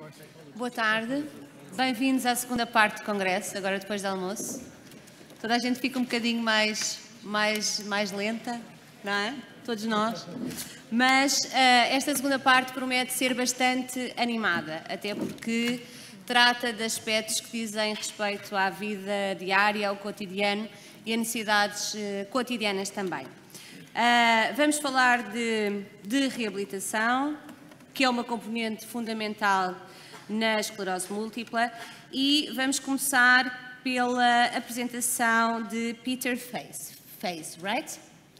Boa tarde, bem-vindos à segunda parte do Congresso, agora depois do almoço. Toda a gente fica um bocadinho mais lenta, não é? Todos nós. Mas esta segunda parte promete ser bastante animada, até porque trata de aspectos que dizem respeito à vida diária, ao cotidiano e a necessidades cotidianas também. Vamos falar de reabilitação, que é uma componente fundamental na esclerose múltipla, e vamos começar pela apresentação de Peter Faes, right?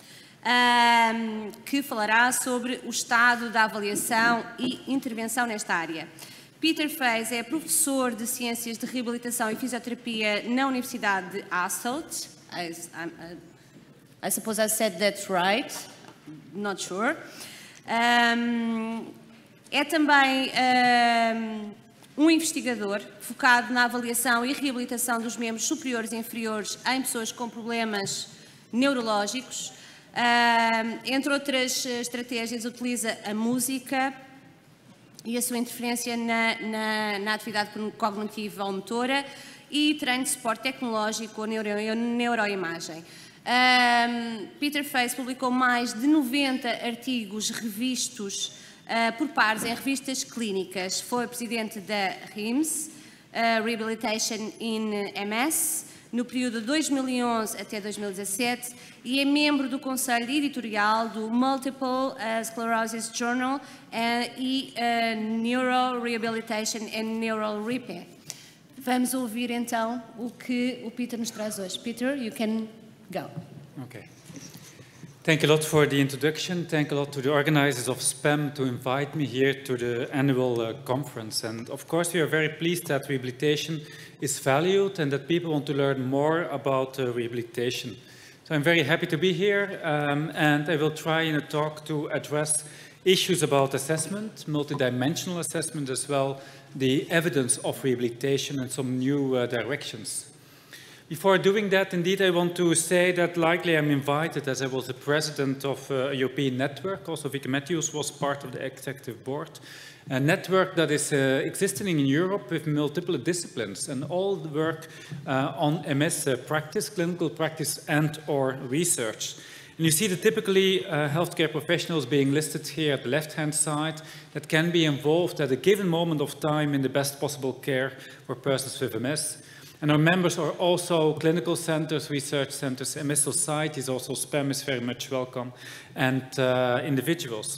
Que falará sobre o estado da avaliação e intervenção nesta área. Peter Faes é professor de Ciências de Reabilitação e Fisioterapia na Universidade de Hasselt. I suppose I said that right, not sure. É também um investigador focado na avaliação e reabilitação dos membros superiores e inferiores em pessoas com problemas neurológicos. Entre outras estratégias, utiliza a música e a sua interferência na atividade cognitiva ou motora e treino de suporte tecnológico ou neuroimagem. Peter Faes publicou mais de 90 artigos revistos por pares em revistas clínicas. Foi presidente da RIMS, Rehabilitation in MS, no período de 2011 até 2017 e é membro do conselho editorial do Multiple Sclerosis Journal e Neuro Rehabilitation and Neural Repair. Vamos ouvir então o que o Peter nos traz hoje. Peter, you can go. Okay. Thank you a lot for the introduction. Thank you a lot to the organizers of SPAM to invite me here to the annual conference. And of course, we are very pleased that rehabilitation is valued and that people want to learn more about rehabilitation. So I'm very happy to be here, and I will try in a talk to address issues about assessment, multidimensional assessment as well, the evidence of rehabilitation and some new directions. Before doing that, indeed, I want to say that likely I'm invited, as I was the president of a European network. Also, Vicky Matthews was part of the executive board. A network that is existing in Europe with multiple disciplines and all the work on MS practice, clinical practice and or research. And you see the typically healthcare professionals being listed here at the left-hand side that can be involved at a given moment of time in the best possible care for persons with MS. And our members are also clinical centers, research centers, MS societies, also SPAM is very much welcome, and individuals.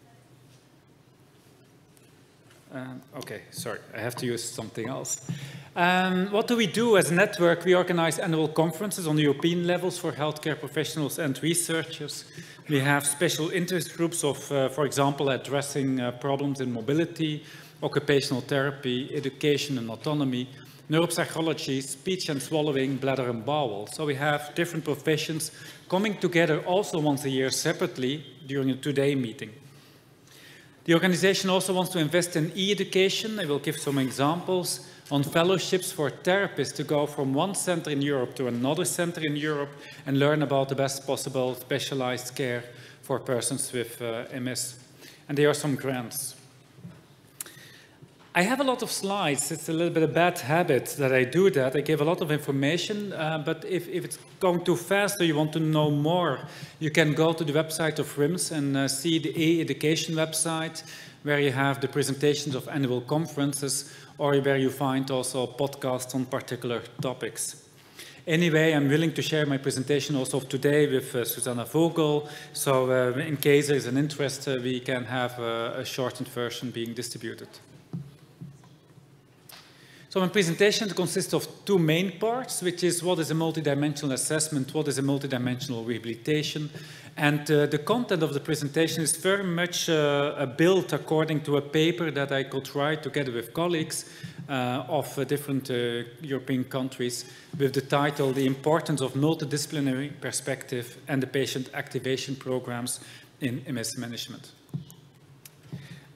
Okay, sorry, I have to use something else. What do we do as a network? We organize annual conferences on the European levels for healthcare professionals and researchers. We have special interest groups of, for example, addressing problems in mobility, occupational therapy, education and autonomy, neuropsychology, speech and swallowing, bladder and bowel. So we have different professions coming together also once a year separately during a two-day meeting. The organization also wants to invest in e-education. I will give some examples on fellowships for therapists to go from one center in Europe to another center in Europe and learn about the best possible specialized care for persons with MS. And there are some grants. I have a lot of slides. It's a little bit a bad habit that I do that. I give a lot of information, but if it's going too fast or you want to know more, you can go to the website of RIMS and see the e-education website where you have the presentations of annual conferences or where you find also podcasts on particular topics. Anyway, I'm willing to share my presentation also of today with Susanna Vogel. So in case there's an interest, we can have a shortened version being distributed. So my presentation consists of two main parts, which is what is a multidimensional assessment, what is a multidimensional rehabilitation. And the content of the presentation is very much built according to a paper that I could write together with colleagues of different European countries with the title, The Importance of Multidisciplinary Perspective and the Patient Activation Programs in MS Management.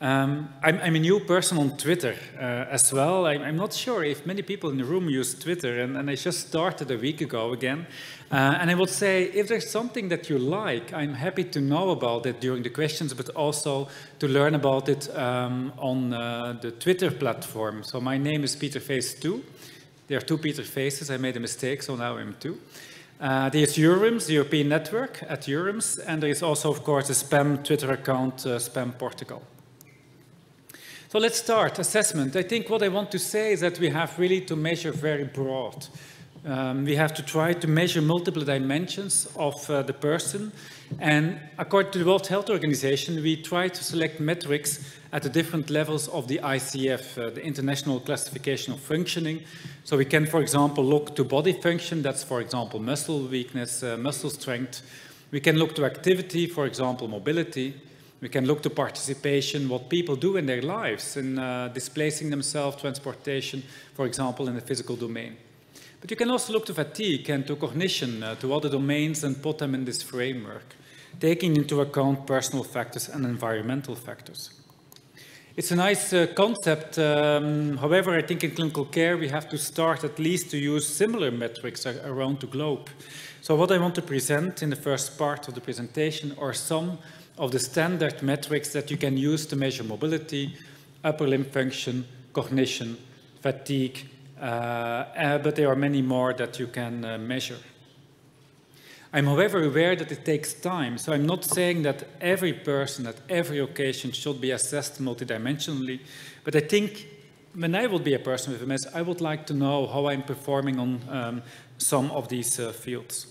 I'm a new person on Twitter as well. I'm not sure if many people in the room use Twitter, and I just started a week ago again. And I would say, if there's something that you like, I'm happy to know about it during the questions, but also to learn about it on the Twitter platform. So my name is Peter Face 2. There are 2 Peter Faces. I made a mistake, so now I'm 2. There's EURIMS, the European Network at EURIMS, and there is also, of course, a spam Twitter account, Spam Portugal. So let's start, assessment. I think what I want to say is that we have really to measure very broad. We have to try to measure multiple dimensions of the person. And according to the World Health Organization, we try to select metrics at the different levels of the ICF, the International Classification of Functioning. So we can, for example, look to body function. That's, for example, muscle weakness, muscle strength. We can look to activity, for example, mobility. We can look to participation, what people do in their lives, in displacing themselves, transportation, for example, in the physical domain. But you can also look to fatigue and to cognition, to other domains, and put them in this framework, taking into account personal factors and environmental factors. It's a nice concept. However, I think in clinical care we have to start at least to use similar metrics around the globe. So what I want to present in the first part of the presentation are some of the standard metrics that you can use to measure mobility, upper limb function, cognition, fatigue, but there are many more that you can measure. I'm, however, aware that it takes time, so I'm not saying that every person at every occasion should be assessed multidimensionally, but I think when I would be a person with MS, I would like to know how I'm performing on some of these fields.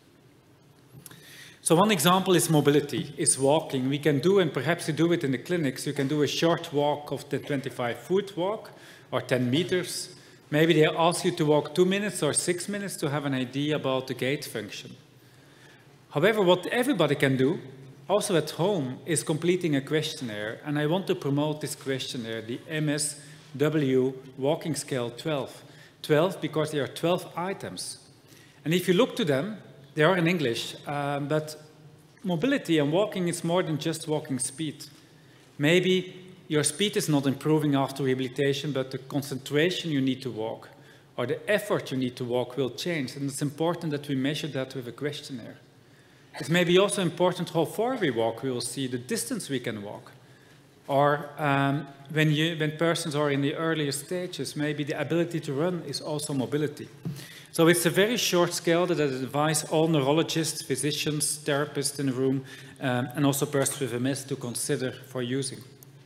So one example is mobility, is walking. We can do, and perhaps you do it in the clinics, you can do a short walk of the 25-foot walk or 10 meters. Maybe they ask you to walk 2 minutes or 6 minutes to have an idea about the gait function. However, what everybody can do, also at home, is completing a questionnaire. And I want to promote this questionnaire, the MSW Walking Scale 12. 12 because there are 12 items. And if you look to them, they are in English, but mobility and walking is more than just walking speed. Maybe your speed is not improving after rehabilitation, but the concentration you need to walk or the effort you need to walk will change. And it's important that we measure that with a questionnaire. It may be also important how far we walk. We will see the distance we can walk. Or when persons are in the earlier stages, maybe the ability to run is also mobility. So it's a very short scale that I advise all neurologists, physicians, therapists in the room, and also persons with MS to consider for using.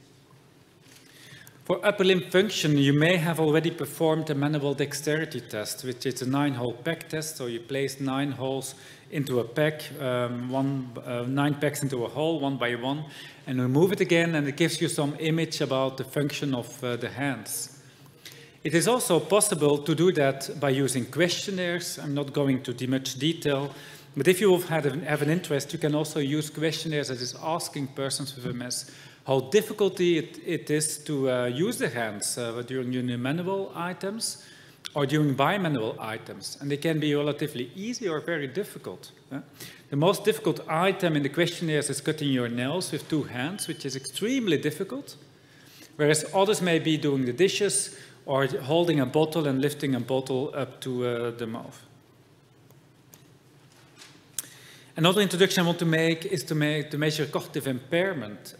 For upper limb function, you may have already performed a manual dexterity test, which is a 9-hole peg test. So you place 9 holes into a peg, 9 pegs into a hole, one by one, and remove it again, and it gives you some image about the function of the hands. It is also possible to do that by using questionnaires. I'm not going into much detail, but if you have an interest, you can also use questionnaires that is asking persons with MS how difficult it is to use the hands during manual items or during bimanual items. And they can be relatively easy or very difficult. The most difficult item in the questionnaires is cutting your nails with 2 hands, which is extremely difficult, whereas others may be doing the dishes or holding a bottle and lifting a bottle up to the mouth. Another introduction I want to make is to measure cognitive impairment.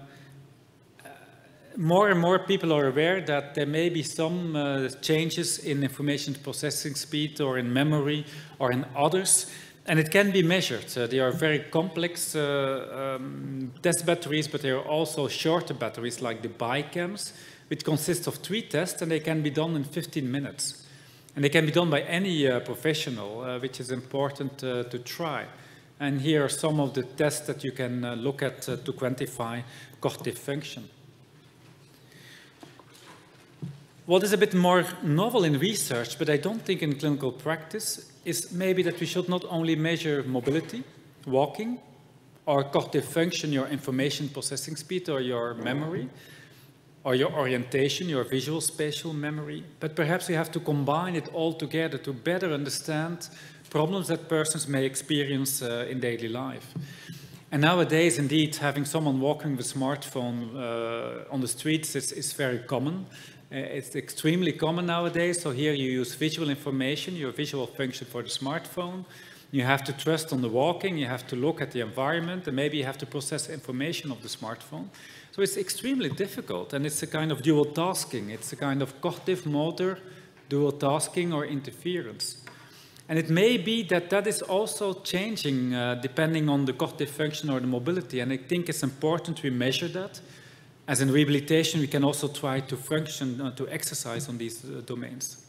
More and more people are aware that there may be some changes in information processing speed or in memory or in others, and it can be measured. They are very complex test batteries, but there are also shorter batteries like the BICAMs, which consist of 3 tests, and they can be done in 15 minutes. And they can be done by any professional, which is important to try. And here are some of the tests that you can look at to quantify cognitive function. What is a bit more novel in research, but I don't think in clinical practice, is maybe that we should not only measure mobility, walking, or cognitive function, your information processing speed or your memory, or your orientation, your visual spatial memory, but perhaps we have to combine it all together to better understand problems that persons may experience in daily life. And nowadays, indeed, having someone walking with a smartphone on the streets is very common. It's extremely common nowadays. So here you use visual information, your visual function for the smartphone. You have to trust on the walking, you have to look at the environment, and maybe you have to process information of the smartphone. So it's extremely difficult, and it's a kind of dual tasking. It's a kind of cognitive motor dual tasking or interference. And it may be that that is also changing depending on the cognitive function or the mobility, and I think it's important we measure that. As in rehabilitation, we can also try to function, to exercise on these domains.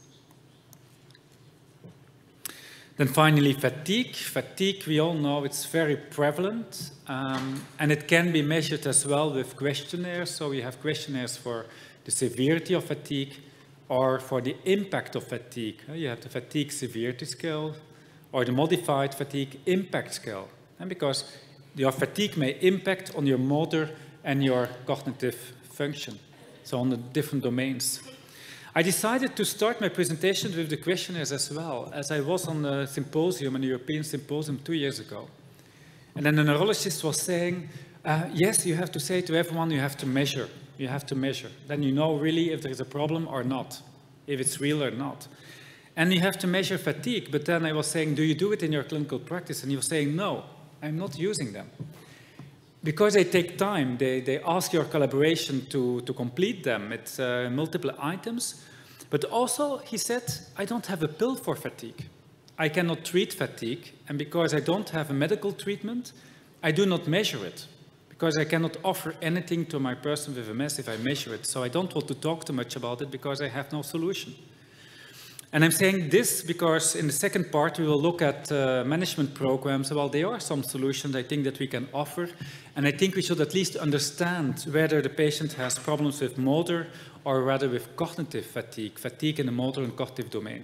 Then finally, fatigue. Fatigue, we all know it's very prevalent, and it can be measured as well with questionnaires. So we have questionnaires for the severity of fatigue or for the impact of fatigue. You have the fatigue severity scale or the modified fatigue impact scale. And because your fatigue may impact on your motor and your cognitive function, so on the different domains. I decided to start my presentation with the questionnaires as well, as I was on a symposium, an European symposium 2 years ago. And then the neurologist was saying, yes, you have to say to everyone, you have to measure. You have to measure. Then you know really if there is a problem or not, if it's real or not. And you have to measure fatigue. But then I was saying, do you do it in your clinical practice? And he was saying, no, I'm not using them. Because they take time, they ask your collaboration to complete them. It's multiple items. But also, he said, I don't have a pill for fatigue. I cannot treat fatigue. And because I don't have a medical treatment, I do not measure it. Because I cannot offer anything to my person with MS if I measure it. So I don't want to talk too much about it because I have no solution. And I'm saying this because in the second part we will look at management programs. Well, there are some solutions I think that we can offer, and I think we should at least understand whether the patient has problems with motor or rather with cognitive fatigue, fatigue in the motor and cognitive domain.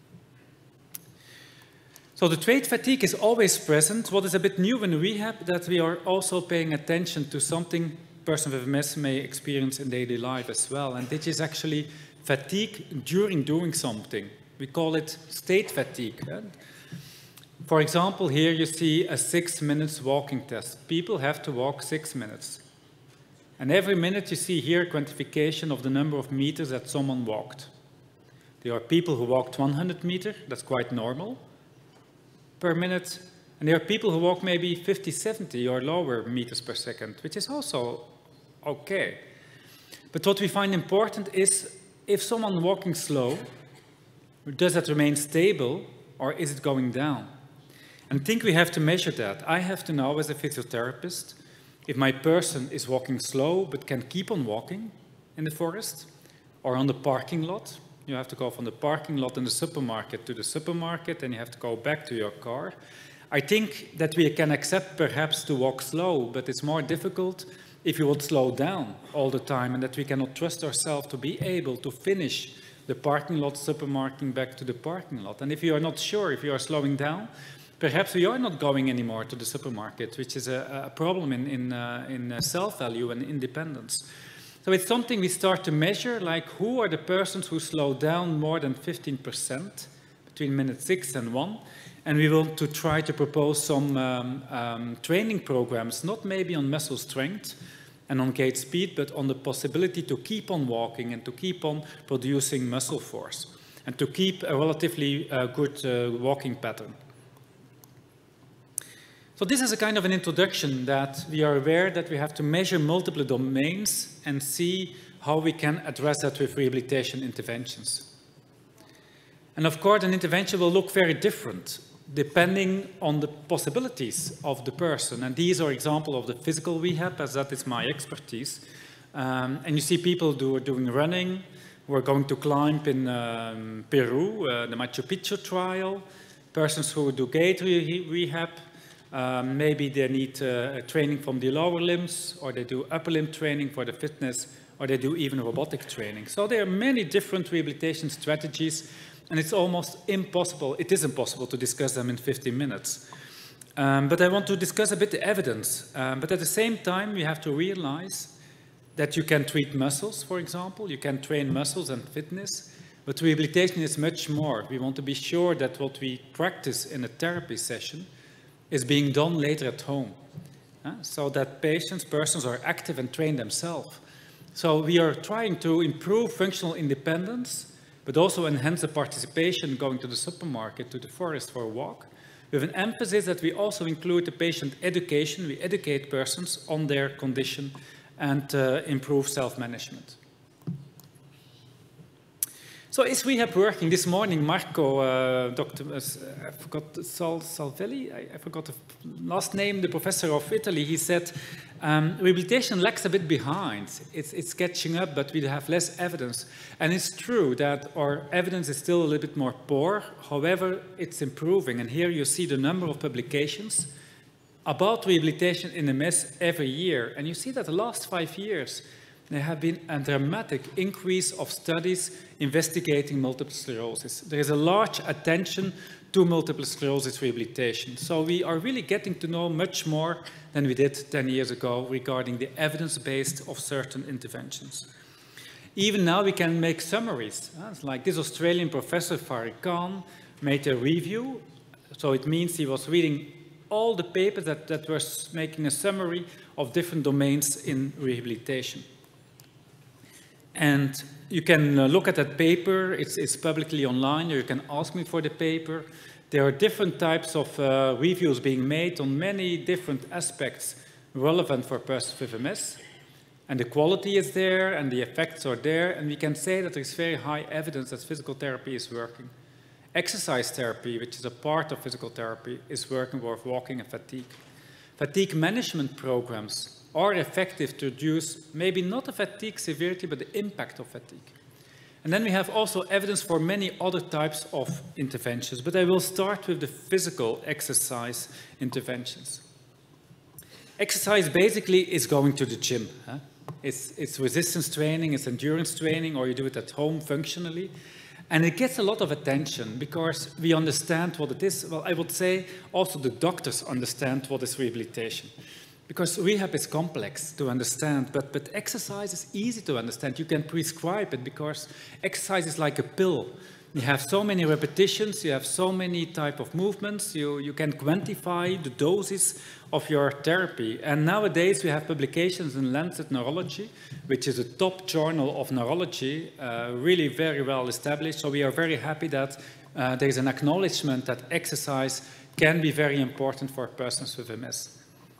So the trait fatigue is always present. What is a bit new in rehab, that we are also paying attention to something person with MS may experience in daily life as well, and this is actually fatigue during doing something. We call it state fatigue. Right? For example, here you see a 6 minutes walking test. People have to walk 6 minutes. And every minute you see here quantification of the number of meters that someone walked. There are people who walked 100 meters, that's quite normal, per minute. And there are people who walk maybe 50, 70 or lower meters per second, which is also okay. But what we find important is, if someone walking slow, does that remain stable or is it going down? And I think we have to measure that. I have to know as a physiotherapist if my person is walking slow but can keep on walking in the forest or on the parking lot. You have to go from the parking lot in the supermarket to the supermarket and you have to go back to your car. I think that we can accept perhaps to walk slow, but it's more difficult if you would slow down all the time and that we cannot trust ourselves to be able to finish the parking lot, supermarket, back to the parking lot. And if you are not sure if you are slowing down, perhaps we are not going anymore to the supermarket, which is a problem in self-value and independence. So it's something we start to measure, like who are the persons who slow down more than 15% between minute 6 and 1. And we want to try to propose some training programs, not maybe on muscle strength and on gait speed, but on the possibility to keep on walking and to keep on producing muscle force and to keep a relatively good walking pattern. So this is a kind of an introduction that we are aware that we have to measure multiple domains and see how we can address that with rehabilitation interventions. And of course, an intervention will look very different depending on the possibilities of the person. And these are examples of the physical rehab, as that is my expertise. And you see people doing running. We're going to climb in Peru, the Machu Picchu trial. Persons who do gait rehab, maybe they need training from the lower limbs, or they do upper limb training for the fitness, or they do even robotic training. So there are many different rehabilitation strategies. And it's almost impossible, it is impossible to discuss them in 15 minutes. But I want to discuss a bit the evidence. But at the same time, we have to realize that you can treat muscles, for example. You can train muscles and fitness. But rehabilitation is much more. We want to be sure that what we practice in a therapy session is being done later at home. so that persons are active and train themselves. So we are trying to improve functional independence, but also enhance the participation going to the supermarket, to the forest for a walk, with an emphasis that we also include the patient education. We educate persons on their condition and improve self-management. So is rehab working? This morning, Marco, I forgot Salvelli, I forgot the last name, the professor of Italy, he said, rehabilitation lags a bit behind. It's catching up, but we have less evidence. And it's true that our evidence is still a little bit more poor. However, it's improving. And here you see the number of publications about rehabilitation in MS every year. And you see that the last 5 years, there have been a dramatic increase of studies investigating multiple sclerosis. There is a large attention to multiple sclerosis rehabilitation. So we are really getting to know much more than we did 10 years ago regarding the evidence-based of certain interventions. Even now we can make summaries. It's like this Australian professor, Farid Khan, made a review. So it means he was reading all the papers that were making a summary of different domains in rehabilitation. And you can look at that paper, it's publicly online, or you can ask me for the paper. There are different types of reviews being made on many different aspects relevant for persons with MS. And the quality is there, and the effects are there, and we can say that there is very high evidence that physical therapy is working. Exercise therapy, which is a part of physical therapy, is working for walking and fatigue. Fatigue management programs are effective to reduce maybe not the fatigue severity, but the impact of fatigue. And then we have also evidence for many other types of interventions, but I will start with the physical exercise interventions. Exercise basically is going to the gym. It's resistance training, it's endurance training, or you do it at home functionally. And it gets a lot of attention because we understand what it is. Well, I would say also the doctors understand what is rehabilitation. Because rehab is complex to understand, but exercise is easy to understand. You can prescribe it because exercise is like a pill. You have so many repetitions, you have so many type of movements, you can quantify the doses of your therapy. And nowadays we have publications in Lancet Neurology, which is a top journal of neurology, really very well established. So we are very happy that there is an acknowledgement that exercise can be very important for persons with MS.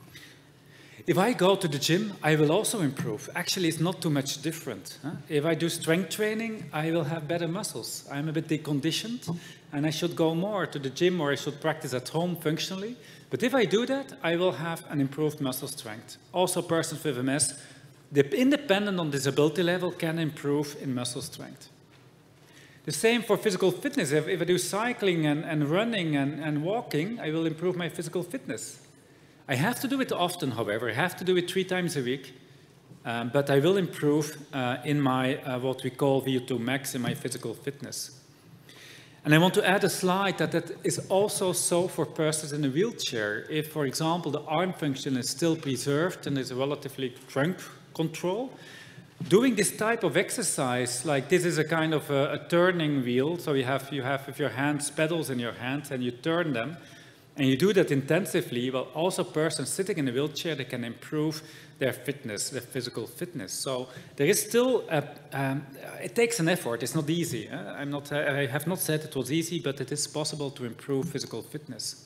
If I go to the gym, I will also improve. Actually, it's not too much different. If I do strength training, I will have better muscles. I'm a bit deconditioned, and I should go more to the gym, or I should practice at home functionally. But if I do that, I will have an improved muscle strength. Also, persons with MS, independent on disability level, can improve in muscle strength. The same for physical fitness. If I do cycling and running and walking, I will improve my physical fitness. I have to do it often, however. I have to do it 3 times a week, but I will improve in my what we call VO2 max in my physical fitness. And I want to add a slide that is also so for persons in a wheelchair. If, for example, the arm function is still preserved and is relatively trunk control, doing this type of exercise, like this is a kind of a turning wheel, so you have with your hands pedals in your hands and you turn them. And you do that intensively, well, also persons sitting in a wheelchair, they can improve their fitness, their physical fitness. So there is still, it takes an effort, it's not easy. I have not said it was easy, but it is possible to improve physical fitness.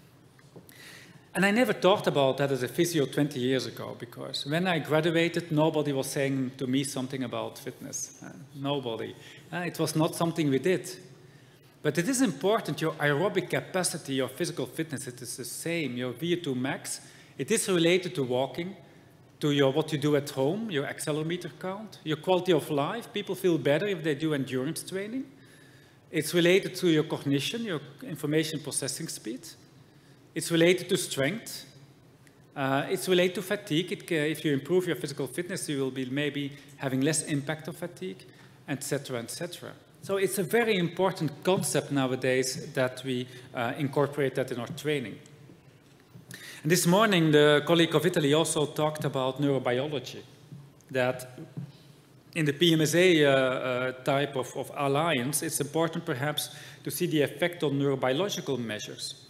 And I never thought about that as a physio 20 years ago, because when I graduated, nobody was saying to me something about fitness. Nobody. It was not something we did. But it is important, your aerobic capacity, your physical fitness, it is the same. Your VO2 max, it is related to walking, to what you do at home, your accelerometer count, your quality of life. People feel better if they do endurance training. It's related to your cognition, your information processing speed. It's related to strength. It's related to fatigue. If you improve your physical fitness, you will be maybe having less impact of fatigue, etc., etc. So it's a very important concept nowadays that we incorporate that in our training. And this morning, the colleague of Italy also talked about neurobiology, that in the PMSA type of alliance, it's important perhaps to see the effect on neurobiological measures.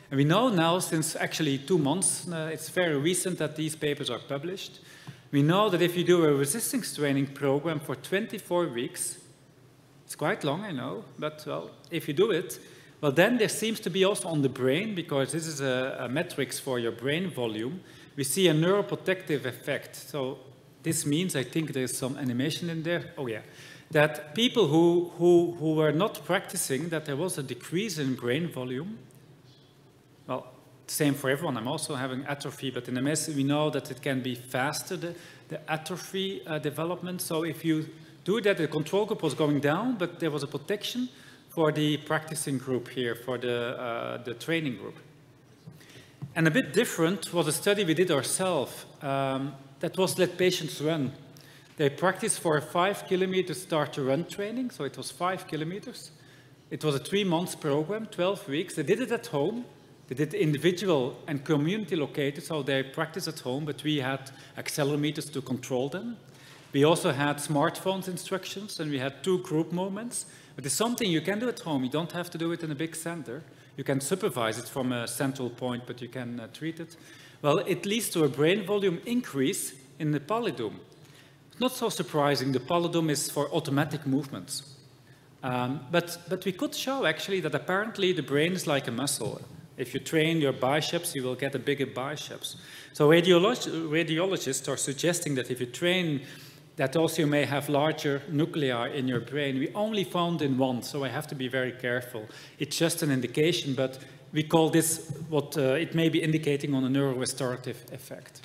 And we know now, since actually 2 months, it's very recent that these papers are published, we know that if you do a resistance training program for 24 weeks, it's quite long, I know, but well, if you do it, well, then there seems to be also on the brain, because this is a metrics for your brain volume, we see a neuroprotective effect. So this means, I think there's some animation in there, oh yeah, that people who were not practicing, that there was a decrease in brain volume. Well, same for everyone. I'm also having atrophy, but in MS we know that it can be faster, the atrophy development. So if you do that, the control group was going down, but there was a protection for the practicing group here, for the training group. And a bit different was a study we did ourselves. That was let patients run. They practiced for a 5 kilometer start to run training, so it was 5 kilometers. It was a 3-month program, 12 weeks. They did it at home. They did individual and community located, so they practiced at home, but we had accelerometers to control them. We also had smartphones instructions, and we had 2 group movements. But it's something you can do at home. You don't have to do it in a big center. You can supervise it from a central point, but you can treat it. Well, it leads to a brain volume increase in the pallidum. It's not so surprising. The pallidum is for automatic movements. But we could show, actually, that apparently the brain is like a muscle. If you train your biceps, you will get a bigger biceps. So radiologists are suggesting that if you train, that also you may have larger nuclei in your brain. We only found in 1, so I have to be very careful. It's just an indication, but we call this what it may be indicating on a neurorestorative effect.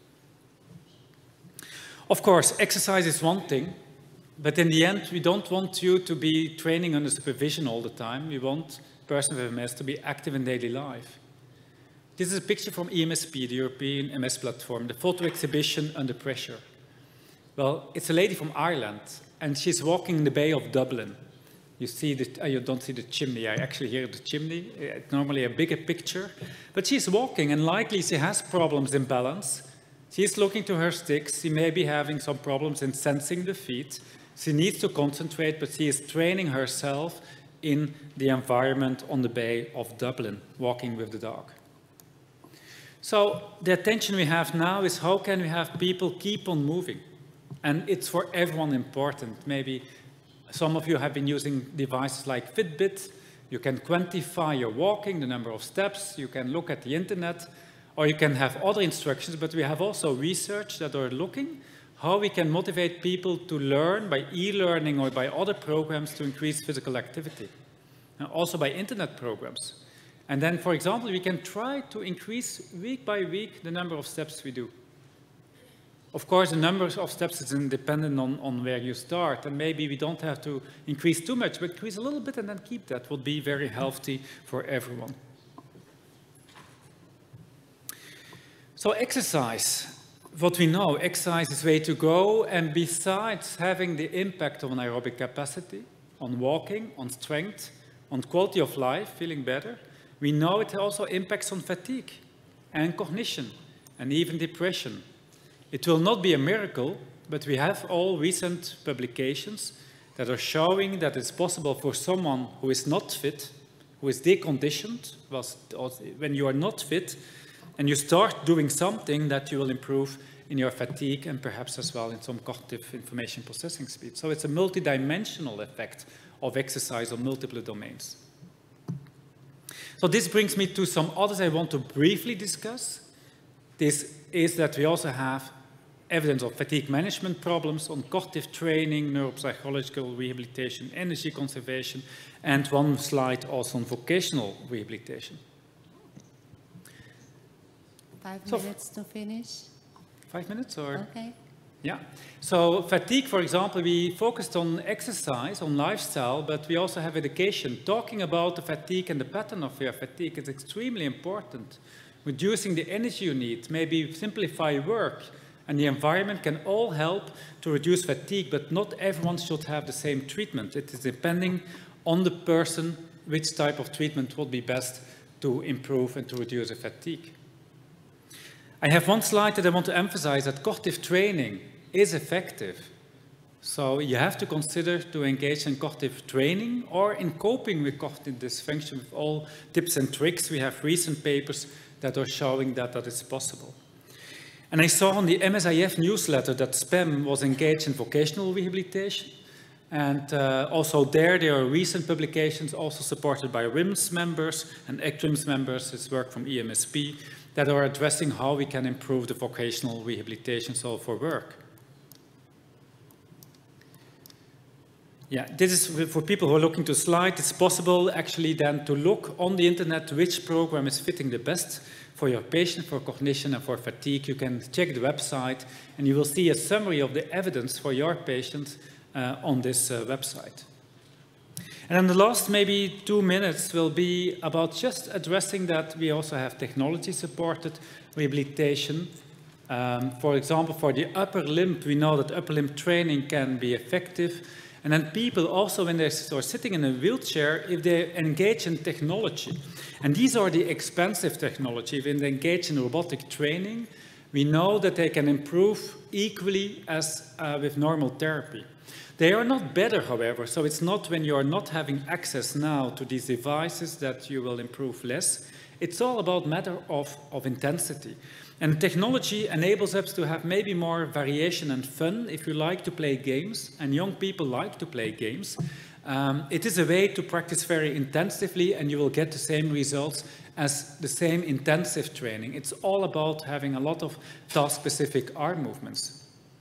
Of course, exercise is one thing, but in the end, we don't want you to be training under supervision all the time. We want person with MS to be active in daily life. This is a picture from EMSP, the European MS platform, the photo exhibition Under Pressure. Well, it's a lady from Ireland, and she's walking in the Bay of Dublin. You see you don't see the chimney. I actually hear the chimney. It's normally a bigger picture. But she's walking, and likely she has problems in balance. She's looking to her sticks. She may be having some problems in sensing the feet. She needs to concentrate, but she is training herself in the environment on the Bay of Dublin, walking with the dog. So the attention we have now is how can we have people keep on moving? And it's for everyone important. Maybe some of you have been using devices like Fitbit. You can quantify your walking, the number of steps. You can look at the internet, or you can have other instructions. But we have also research that are looking how we can motivate people to learn by e-learning or by other programs to increase physical activity, and also by internet programs. And then, for example, we can try to increase week by week the number of steps we do. Of course, the number of steps is dependent on where you start, and maybe we don't have to increase too much, but increase a little bit and then keep that would be very healthy for everyone. So exercise. What we know, exercise is the way to go, and besides having the impact on aerobic capacity, on walking, on strength, on quality of life, feeling better, we know it also impacts on fatigue and cognition and even depression. It will not be a miracle, but we have all recent publications that are showing that it's possible for someone who is not fit, who is deconditioned, when you are not fit, and you start doing something that you will improve in your fatigue and perhaps as well in some cognitive information processing speed. So it's a multidimensional effect of exercise on multiple domains. So this brings me to some others I want to briefly discuss. This is that we also have evidence of fatigue management problems on cognitive training, neuropsychological rehabilitation, energy conservation, and one slide also on vocational rehabilitation. 5 minutes to finish. 5 minutes or? Okay. Yeah. So fatigue, for example, we focused on exercise, on lifestyle, but we also have education. Talking about the fatigue and the pattern of your fatigue is extremely important. Reducing the energy you need, maybe simplify work, and the environment can all help to reduce fatigue, but not everyone should have the same treatment. It is depending on the person which type of treatment would be best to improve and to reduce the fatigue. I have one slide that I want to emphasize, that cognitive training is effective. So you have to consider to engage in cognitive training or in coping with cognitive dysfunction with all tips and tricks. We have recent papers that are showing that that is possible. And I saw on the MSIF newsletter that SPEM was engaged in vocational rehabilitation. And also there are recent publications also supported by RIMS members and ECTRIMS members, it's work from EMSP, that are addressing how we can improve the vocational rehabilitation for work. Yeah, this is for people who are looking to slide. It's possible actually then to look on the internet which program is fitting the best for your patient, for cognition and for fatigue. You can check the website and you will see a summary of the evidence for your patient on this website. And then the last maybe 2 minutes will be about just addressing that we also have technology-supported rehabilitation. For example, for the upper limb, we know that upper limb training can be effective. And then people also, when they're sitting in a wheelchair, if they engage in technology, and these are the expensive technology, when they engage in robotic training, we know that they can improve equally as with normal therapy. They are not better, however, so it's not when you are not having access now to these devices that you will improve less. It's all about matter of intensity. And technology enables us to have maybe more variation and fun if you like to play games, and young people like to play games. It is a way to practice very intensively and you will get the same results as the same intensive training. It's all about having a lot of task-specific arm movements.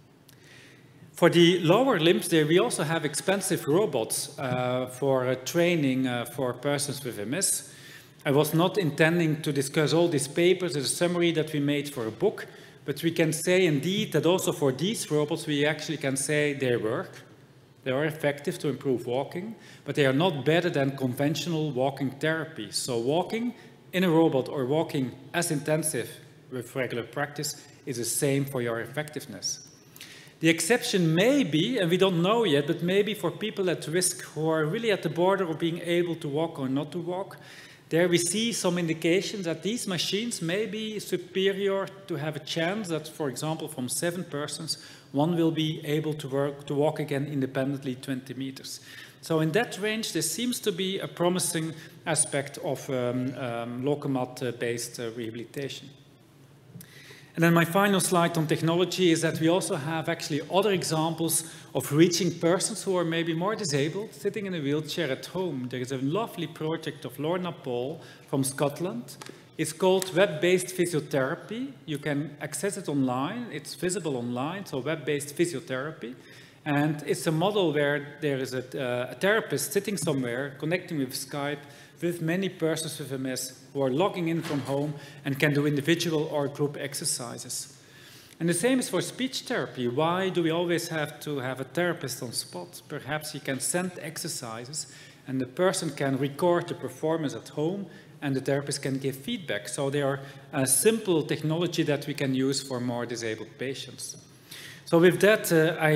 For the lower limbs there, we also have expensive robots for training for persons with MS. I was not intending to discuss all these papers as a summary that we made for a book, but we can say indeed that also for these robots we actually can say they work. They are effective to improve walking, but they are not better than conventional walking therapy. So walking in a robot or walking as intensive with regular practice is the same for your effectiveness. The exception may be, and we don't know yet, but maybe for people at risk who are really at the border of being able to walk or not to walk, there we see some indications that these machines may be superior to have a chance that, for example, from 7 persons, 1 will be able to walk again independently 20 meters. So in that range, there seems to be a promising aspect of Lokomat-based rehabilitation. And then my final slide on technology is that we also have actually other examples of reaching persons who are maybe more disabled, sitting in a wheelchair at home. There is a lovely project of Lorna Paul from Scotland. It's called Web-Based Physiotherapy. You can access it online. It's visible online, so web-based physiotherapy. And it's a model where there is a therapist sitting somewhere, connecting with Skype, with many persons with MS who are logging in from home and can do individual or group exercises. And the same is for speech therapy. Why do we always have to have a therapist on spot? Perhaps he can send exercises and the person can record the performance at home and the therapist can give feedback. So they are a simple technology that we can use for more disabled patients. So with that,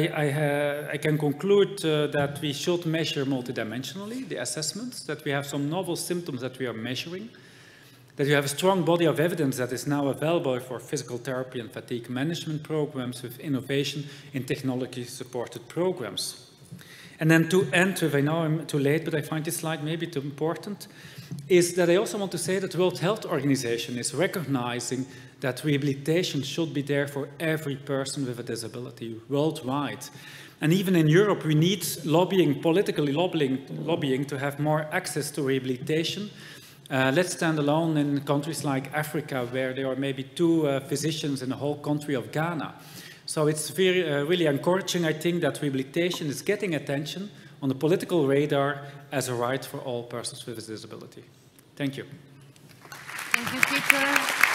I can conclude that we should measure multidimensionally the assessments, that we have some novel symptoms that we are measuring, that you have a strong body of evidence that is now available for physical therapy and fatigue management programs with innovation in technology-supported programs. And then to end with, I know I'm too late, but I find this slide maybe too important, is that I also want to say that the World Health Organization is recognizing that rehabilitation should be there for every person with a disability worldwide. And even in Europe, we need lobbying, politically lobbying to have more access to rehabilitation. Let's stand alone in countries like Africa, where there are maybe 2 physicians in the whole country of Ghana. So it's really encouraging, I think, that rehabilitation is getting attention on the political radar as a right for all persons with a disability. Thank you. Thank you, Peter.